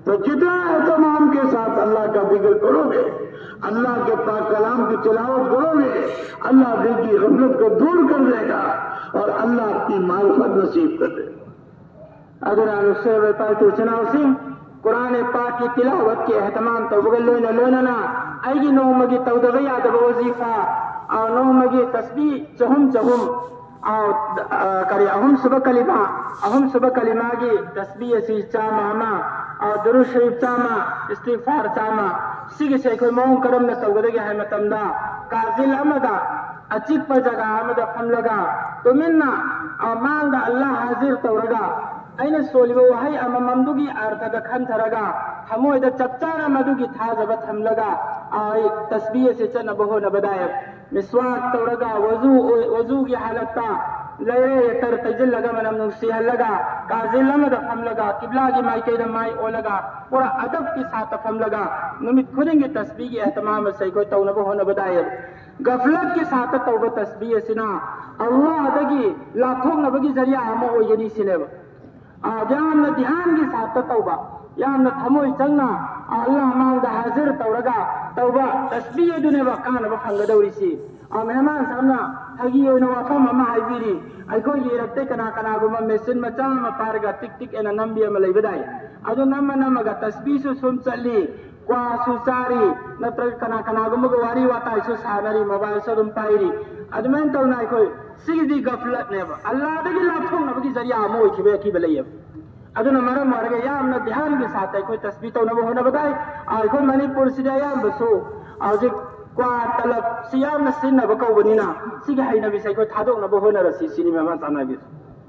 تو जितना एहतमाम के साथ अल्लाह का जिक्र करोगे, अल्लाह के पाक कलाम की तिलावत करोगे, अल्लाह दिल की गफलत को दूर कर देगा और अल्लाह अपनी मारिफत नसीब कर देगा. aduna nusay baytu chinawsi Quran Pak की तिलावत के एहतमाम तवगल लोना लोना ना आएगी नौमगी तवदगा याद वजीफा और नौमगी तस्बीह चहुम चहुम और करी अहम सुबह कलिमा अहम सुबह कलिमा की तस्बीह सी चामा मा और दुरूद शरीफ चामा इस्तिगफार चामा सिगे से कोई मों करम न तवगदगे है मतमदा काजिल अमदा अचित पर जगह अमदा फम लगा तो मिन्ना और मांगा अल्लाह हाजिर तवरगा अने सोलिबो वहाय अमममदुगी अर्थद खंथरगा हमोयद चपचारा मदुगी थाजब थमलगा आई तस्बीह से चन बहो न बदाय मिसवाक तवरगा वजू वजू की हालता लरे तर तजल लगा मनम नुसी लगा काजिल लमद फम लगा किबला की माई के माई ओ लगा पूरा अदब के साथ फम लगा नमित खुदेंगे तस्बीह के एहतमाम से कोई तौ न बहो न बदाय गफलत के साथ तौबा तस्बीह सिना अल्लाह दगी लाथों नबगी जरिया हम ओ यनी सिनेब यामना ध्यान के साथ तौबा यामना थमोय चंगना अल्लाह मांगदा हाजिर तौरगा तौबा तस्बीह दुने वकान बफंगदौरिसी आ मेहमान सामना थगी ओइना वफम अमा हाइबिरी अखो येरते कना कना गुम मेसिन मचा म पारगा टिक टिक एना नंबी अम लेबदाई अदु नम नमगा तस्बीह सु सुम चली क्वा सुसारी नत्र कना कना गुम वारी वाता सु सानरी मोबाइल सदुम पाइरी अदमेन तौना अखो सिगी गफलत ने अल्लाह दगी लाथों नबगी जरिया मोय खिबे की बलैय अदुना मरम मरगे यामना ध्यान के साथ कोई तस्बीह तो न होना बताए और कोई मणिपुर सिदा याम बसो और जे क्वा तलब सियाम न सिन न बकौबनीना सिगी हाई नबी से कोई थादो न होना रसी सिनी में माना भी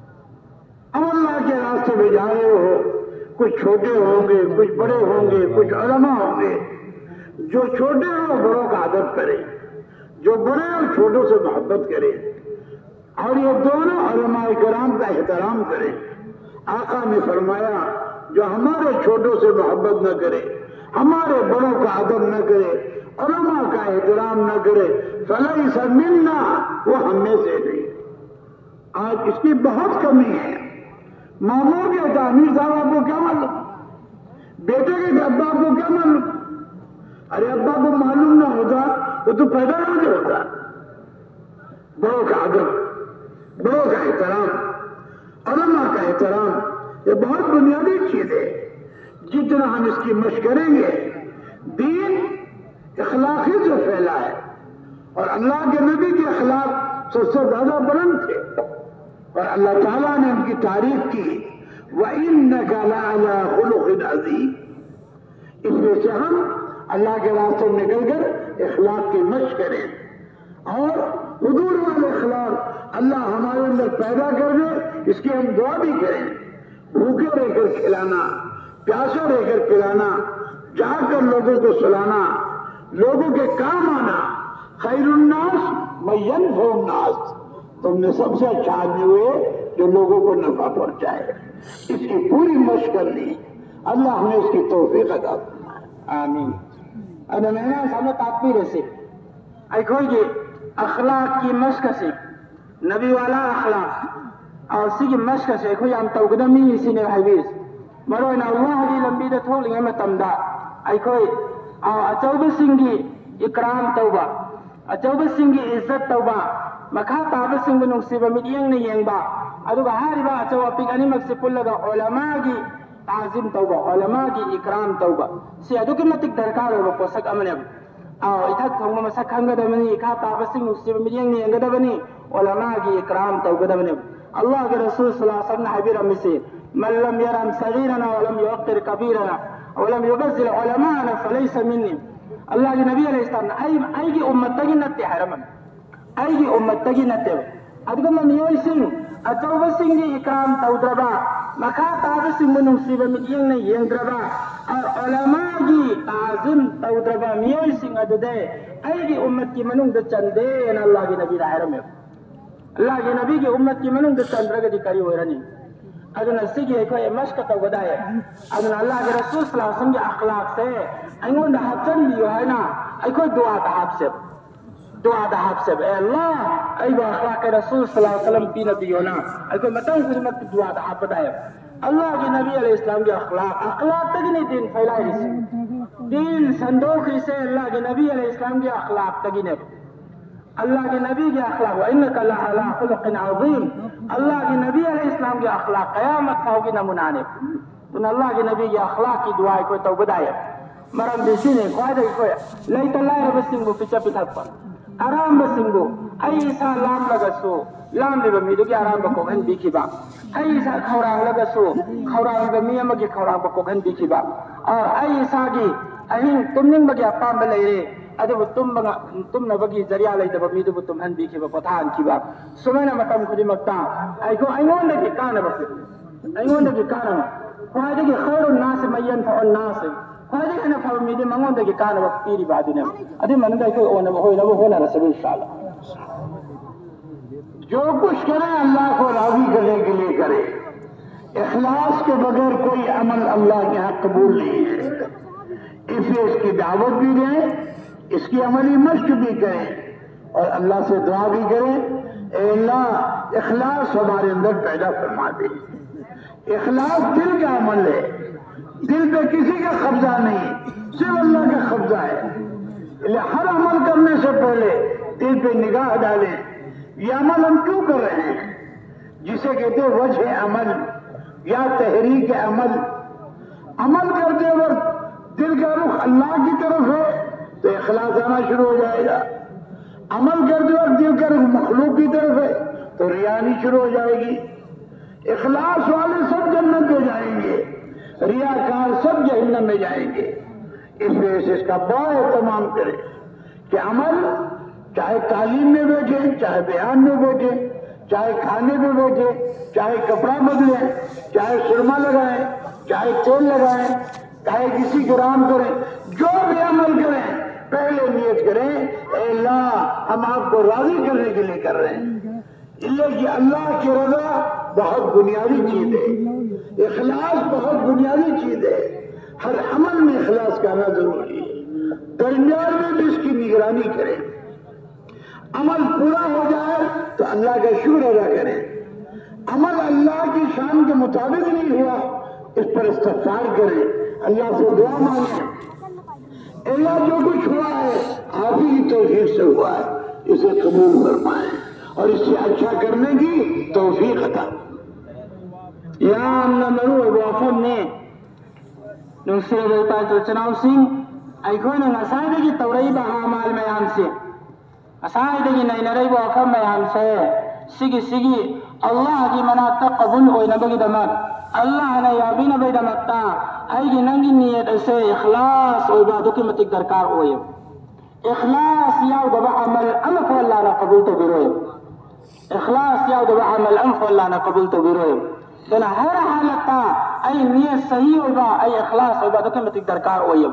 अब अल्लाह के रास्ते में जा रहे हो, कुछ छोटे होंगे कुछ बड़े होंगे कुछ उलमा होंगे. जो छोटे हो बड़ों का आदत करे, जो बड़े हो छोटों से मोहब्बत करे और ये दोनों उलमाए किराम का एहतराम करें. आका ने फरमाया जो हमारे छोटों से मोहब्बत न करे, हमारे बड़ों का अदब न करे, उलमा का एहतराम न करे, फलैस मिन्ना, वो हमें से नहीं. आज इसकी बहुत कमी है. मामू के होता अमीर साहब आपको क्या मालूम, बेटे के अब्बा आपको क्या मालूम. अरे अब्बा को मालूम ना होता तो तू पैदा नहीं होता. बड़ों का अदब, बड़ों का एहतराम, उलमा का एहतराम, ये बहुत बुनियादी चीज है. जितना हम इसकी मशक करेंगे, दीन इखलाकी से फैला है और अल्लाह के नबी के अखलाक सबसे ज्यादा बुलंद थे और अल्लाह ताला ने उनकी तारीफ की, वइन्नका लअला खुलुकिन अज़ीम. इसलिए से हम अल्लाह के रास्ते में निकलकर इखलाक की मशक करें और हुजूर वाले अखलाक अल्लाह हमारे अंदर पैदा कर दे, इसकी हम दुआ भी करें. भूखे रहकर खिलाना, प्यासे रहकर पिलाना, जाकर लोगों को सुलाना, लोगों के काम आना. खैरुन्नास मय्यनफउन्नास, तुमने सबसे अच्छा आदमी हुए जो लोगों को नफा पहुंचाए. इसकी पूरी मशक करनी, अल्लाह हमें इसकी तौफीक अता फरमाए. आमीन. अने मेहमान सामने ताकबीर से अखोई अखलाक की मशक से नबी वाला अखलाक और सिगी मशक से अखोई हम तौगदमी सिने हाइबिस मरोना अल्लाह दी लंबी द थोलिंग मतमदा अखोई अचौब सिंगी इकराम तौबा, अचौब सिंगी इज्जत तौबा, मखा ताब सिंग नुसीब मियंग ने यंगबा अदुगा हारिबा अचौ अपिक अनिमक से पुल्लगा उलमा की ताजिम तौबा, उलमा की इकराम तौबा से अदुके मतिक दरकार हो पोसक अमने और इथक थोंग मसक खंगदबनी खा ताब सिंग नुसीब मियंग ने यंगदबनी उलमा की इकराम तौगदबनी. अल्लाह के रसूल सल्लल्लाहु अलैहि वसल्लम हबीर अमिसे मन लम यरम सगीरना वलम युक़िर कबीरना वलम युबज़िल उलमाना फलैस मिन्नी. अल्लाह के नबी अलैहि सलाम आई आई की उम्मत तगी नते हरम आई की उम्मत तगी नते अदगम मियोय सिंह अचौब सिंह की इकराम तौद्रबा मखा ताब सिंह नुसीब मियंग ने यंद्रबा और उलमा की ताजिम तौद्रबा मियोय सिंह अददे आई की उम्मत की मनुंग द चंदे न अल्लाह के नबी हरम अल्लाह के नबी की उम्मत की मनुंग द चंद्रग दिकरी होरनी अदना सिगे को मशक तौगदाय अदना अल्लाह के रसूल सल्लल्लाहु अलैहि वसल्लम के अखलाक से अंगोंद हचन दियो है ना अखो दुआ का हाथ से دعا دا حب سے اے اللہ ای با اخلاق رسول صلی اللہ علیہ وسلم پی نبیونا ای کوئی متن خدمت دعا دا حب دائے اللہ کی نبی علیہ السلام کی اخلاق اخلاق تک نہیں دین پھیلائے رسی دین صندوق سے اللہ کے نبی علیہ السلام کی اخلاق تک نہیں اللہ کے نبی کے اخلاق وَإِنَّكَ لَعَلَىٰ خُلُقٍ عَظِيمٍ اللہ کے نبی علیہ السلام کے اخلاق قیامت ہوگی نمونانے تو اللہ کے نبی کے اخلاق کی دعائیں کوئی تو بدائے مرم دیسی نے خواہدہ کی کوئی لیت اللہ رب سنگو پچا پتھک پر آرام بسنگو ایسا لام لگسو لام لے بمیدو کی آرام بکو گھن بیکی با ایسا کھوران لگسو کھوران بمیم کی کھوران بکو گھن بیکی با اور ایسا کی اہین تم ننگ بکی اپام بلے رے ادب تم تم نہ بگی ذریعہ لے دب میدو تم ہن بھی کی پتھان کی با سمنا متم خودی مکتا ای کو ایون دے کان بس ایون دے کان خواجہ کی خیر الناس مین فالناس خواجہ نے فرمی دے منگون دے کان وقت پیری بعد نے ادی من دے کو نہ ہو نہ ہو نہ رسول انشاءاللہ جو کچھ کرے اللہ کو راضی کرنے کے لیے کرے اخلاص کے بغیر کوئی عمل اللہ کے ہاں قبول نہیں ہے اس لیے اس کی دعوت بھی دیں اس کی عملی مشق بھی کریں اور اللہ سے دعا بھی کریں اے اللہ اخلاص ہمارے اندر پیدا فرما دے اخلاص دل کا عمل ہے دل پہ کسی کا قبضہ نہیں صرف اللہ کا قبضہ ہے اللہ ہر عمل کرنے سے پہلے دل پہ نگاہ ڈالیں یہ عمل ہم کیوں کر رہے ہیں جسے کہتے ہیں وجہ عمل یا تحریک عمل عمل کرتے وقت دل کا رخ اللہ کی طرف ہے تو اخلاص آنا شروع ہو جائے گا عمل کرتے وقت دل کا رخ مخلوق کی طرف ہے تو ریانی شروع ہو جائے گی اخلاص والے سب جنت میں جائیں گے ریاکار سب جہنم میں جائیں گے اس وجہ سے اس کا بڑا اہتمام کرے کہ عمل چاہے تعلیم میں بیٹھے چاہے بیان میں بیٹھے چاہے کھانے میں بیٹھے چاہے کپڑا بدلیں چاہے سرما لگائیں چاہے تیل لگائیں چاہے کسی کو رام کریں جو بھی عمل کریں پہلے نیت کریں اے اللہ ہم آپ کو راضی کرنے کے لیے کر رہے ہیں اللہ کہ اللہ کی رضا بہت بنیادی چیز ہے اخلاص بہت بنیادی چیز ہے ہر عمل میں اخلاص کرنا ضروری ہے درمیان میں بھی اس کی نگرانی کریں عمل پورا ہو جائے تو اللہ کا شکر ادا کریں عمل اللہ کی شان کے مطابق نہیں ہوا اس پر استغفار کریں اللہ سے دعا مانگیں اللہ جو کچھ ہوا ہے آپ ہی کی توفیق سے ہوا ہے اسے قبول فرمائیں اور اس سے اچھا کرنے کی توفیق عطا یا نمرو وافم نے نصر بیتا تو چناو سنگھ ایکون نسائد کی توری بہا مال میان سے اسائد کی نئی نرئی وافم میان سے سگی سگی اللہ کی مناتا قبول ہوئی نبگی دمت اللہ نے یابی نبی دمتا ایگی ننگی نیت اسے اخلاص اور عبادو کی متک درکار ہوئے اخلاص یاو دبا عمل امف اللہ نا قبول تو بیروئے اخلاص یاو دبا عمل امف اللہ نا قبول تو بیروئے دنا ہر حالتا ای نیت صحیح ہوگا ای اخلاص عبادو کی متک درکار ہوئے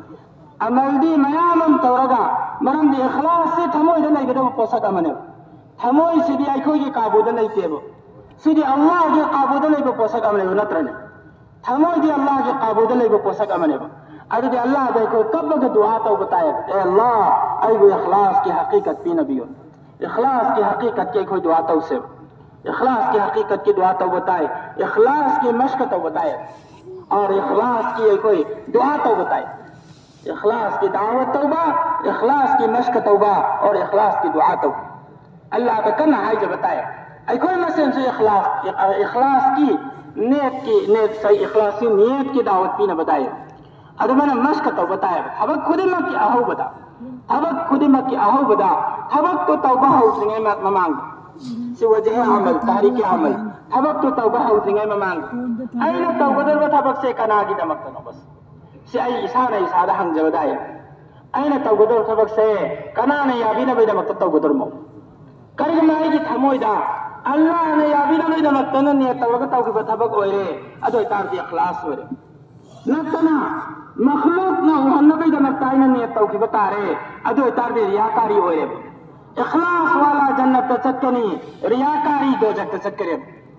عمل دی میامن تورگا مرم دی اخلاص سے تھموئی دنائی گدو پوسک امنے تھموئی سی دی ایکوئی کی قابو دنائی تیبو سی دی اللہ کی قابو دنائی کو پوسک امنے نترنے تھموئی دی اللہ کی قابو دنائی کو پوسک امنے ادھے دی اللہ دیکھو تب بگا دعا تو بتائے اے اللہ ای وہ اخلاص کی حقیقت پی نبیوں اخلاص کی حقیقت کی کوئی دعا تو سے اخلاص کی حقیقت کی دعا تو بتائے اخلاص کی مشق تو بتائے اور اخلاص کی کوئی دعا تو بتائے اخلاص کی دعوت توبہ اخلاص کی مشق توبہ اور اخلاص کی دعا توبہ اللہ کا کرنا ہے جو بتائے ای کوئی مسئلہ سے اخلاص اخلاص کی نیت کی نیت صحیح اخلاصی نیت کی دعوت بھی نہ بتائے ادھر میں نے مشق تو بتایا حبک خودی ماں کی آہو بتا حبک خودی ماں کی آہو بتا حبک تو توبہ ہو سنگے میں مانگ سی وجہ عمل تاریخ عمل حبک تو توبہ ہو سنگے میں مانگ اینا توبہ در بتا حبک سے کنا کی دمک تنو بس سی ای ایسان ایسان ہم جودائے اینا توبہ در حبک سے کنا نے یابی نبی دمک توبہ در مو کرگ مائی کی تھموئی دا اللہ نے یابی نبی دمک تنو نیت توبہ توبہ حبک ہوئے رے ادو اتار دی اخلاص ہوئے رے نتنا مخلوق نہ ہو نبی دمک تائنا نیت توبہ بتا رے ادو اتار دی ریاکاری ہوئے رے اخلاص والا جنت تچکنی ریاکاری دو جگت تچکرے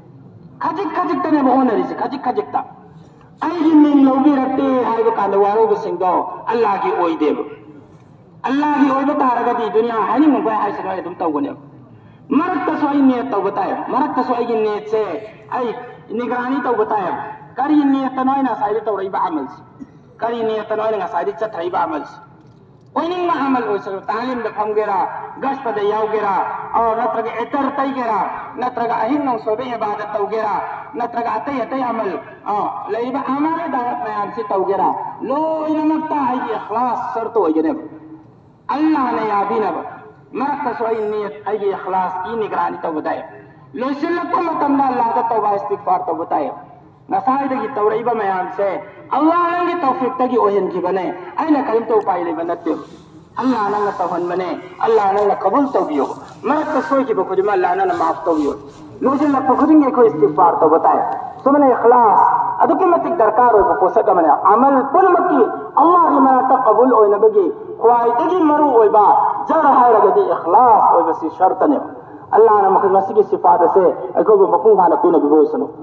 کھجک کھجک تنے بہونے ریسی کھجک کھجک تا ایجی من لوگی رکھتے ہائی وکا نوارو بسنگو اللہ کی اوئی دے Allah gi oy bata raga di dunya hani mo bai haisa ga dum tawgone marak ta so ay niyat taw bataya marak ta so ay niyat se ay nigrani taw bataya kari niyat tanoy na saidi taw rai ba amal kari niyat tanoy na saidi chat rai ba amal oy ning ma amal oy so talim da pham gera gas pa da yaw gera aw natraga etar tay gera natraga ahin nong so be ibadat taw gera natraga atay atay amal aw lai ba amal dawat na yan si taw gera lo ina magta ay ikhlas sarto ay ganeb Allah ne yabina ba marka so ay niyat ay ikhlas ki nigrani taw bataya lo sila pa matamna Allah da tawba istighfar taw bataya nasai da gi tawrai ba mayam se Allah nang gi tawfik ta gi ohen ki bane ay na kalim taw pai le banat Allah nang tawhan bane Allah nang kabul taw biyo marka so ki ba ko jama Allah nang maaf taw biyo lo sila pa ko dinge ko istighfar taw bataya so mane ikhlas adu ki matik darkar ho ko sa mane amal pun maki Allah gi mana taqabul oy na bagi khwai ta gi maru oy ba jar ha la gi ikhlas oy basi shart ne Allah na makal masigi sifat se ko ba mafhum hala ko na bi boy suno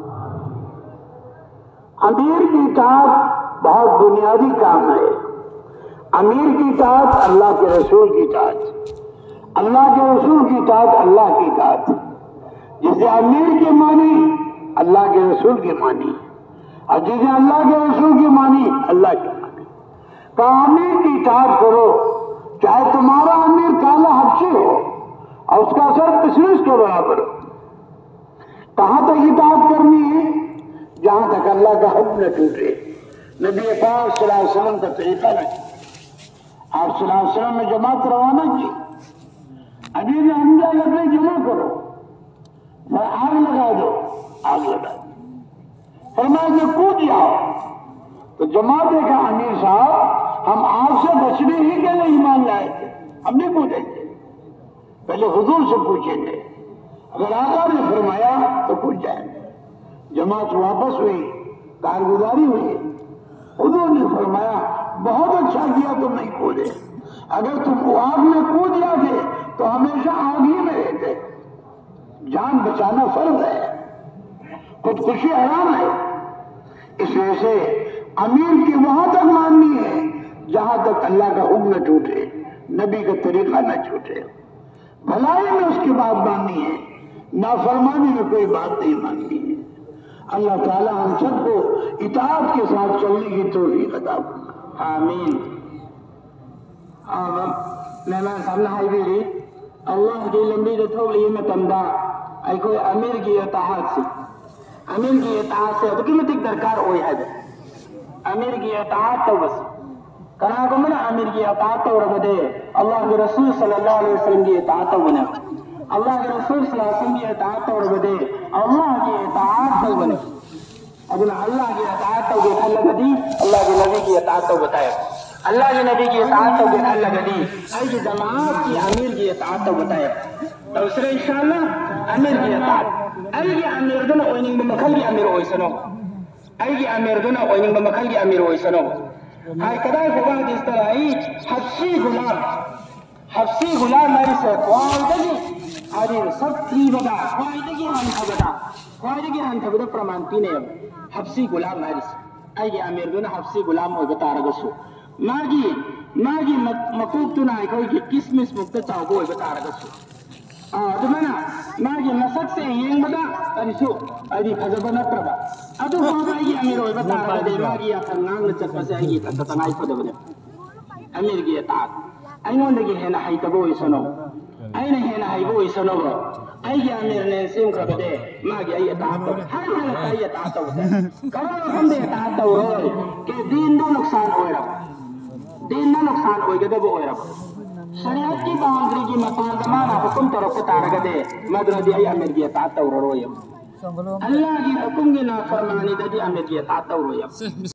امیر کی اطاعت بہت بنیادی کام ہے امیر کی اطاعت اللہ کے رسول کی اطاعت اللہ کے رسول کی اطاعت اللہ کی اطاعت جسے امیر کے معنی اللہ کے رسول کے معنی اور جسے اللہ کے رسول کے معنی اللہ کے معنی کہا امیر کی اطاعت کرو چاہے تمہارا امیر کالا حبشی ہو اور اس کا سر تشویش کے برابر ہو کہاں تک اطاعت کرنی ہے جہاں تک اللہ کا حکم نہ ٹوٹے نبی پاک صلی اللہ علیہ وسلم کا طریقہ نہ آپ صلی اللہ علیہ وسلم میں جماعت روانہ کی ابھی بھی حمزہ لکڑی جمع کرو میں آگ لگا دو آگ لگا دو فرمایا کہ کود جاؤ تو جماعت کا امیر صاحب ہم آگ سے بچنے ہی کے لیے ایمان لائے تھے ہم نہیں کودیں گے پہلے حضور سے پوچھیں گے اگر آقا نے فرمایا تو کود جائیں گے جماعت واپس ہوئی کارگزاری ہوئی حضور نے فرمایا بہت اچھا کیا تم نہیں کودے اگر تم آگ میں کود جاتے تو ہمیشہ آگ ہی میں رہتے جان بچانا فرض ہے خودکشی حرام ہے اس وجہ سے امیر کی وہاں تک ماننی ہے جہاں تک اللہ کا حکم نہ ٹوٹے نبی کا طریقہ نہ چھوٹے بھلائی میں اس کی بات ماننی ہے نافرمانی میں کوئی بات نہیں ماننی ہے اللہ تعالیٰ ہم سب کو اطاعت کے ساتھ چلنے کی توفیق عطا فرمائے آمین مہمان سامنے ہائی بھی اللہ کی لمبی دتھو لی میں تمدا ای کوئی امیر کی اطاعت سے امیر کی اطاعت سے تو قیمت درکار ہوئی ہے امیر کی اطاعت تو بس کہا کو من امیر کی اطاعت تو رب دے اللہ کے رسول صلی اللہ علیہ وسلم کی اطاعت تو بنے اللہ کے رسول صلی اللہ علیہ وسلم کی اطاعت اور بدے اللہ کی اطاعت تو بنے اب اللہ کی اطاعت تو بے اللہ گدی اللہ کے نبی کی اطاعت تو بتائے اللہ کے نبی کی اطاعت تو بے اللہ گدی ای جماعت کی امیر کی اطاعت تو بتائے دوسرے انشاءاللہ امیر کی اطاعت ای کی امیر دنا اویننگ بمکھل کی امیر ہوئی سنو ای کی امیر دنا اویننگ بمکھل کی امیر ہوئی سنو ہائی کدای فباد اس طرح ای حبشی غلام حبشی غلام میری سے قوال دگی آدھیر سب تری بدا قائدگی ہنٹا بدا قائدگی ہنٹا بدا پرمان پینے اب حبسی غلام نارس آئی امیر دونا حبسی غلام ہوئی بتا رگسو ماگی ماگی مکوب تو نائی کوئی کی قسمس مکتا چاہو ہوئی بتا رگسو دو منا ماگی مسک سے یہ بدا ارسو آدھی خزبا نتربا ادو خواب آئی امیر ہوئی بتا رگا دے ماگی آخر نام لچک پسے آئی تتنائی فدا بدا امیر کی اطاعت آئی موندگی ہے نا حیطبو ہوئی سنو أين هنا هيبوي سنوبا أي أمير نسيم كبده ما جاي يتعطل هل هل أي يتعطل كمان هم ده يتعطل روي كدين ده نقصان أويرب دين ده نقصان أوي كده بأويرب شريعة کی باندری کی مطال زمانہ حکم طرف تارا كده مدرہ دي أي أمير جي يتعطل روي الله جي حكم جي نافرماني ده دي أمير جي يتعطل روي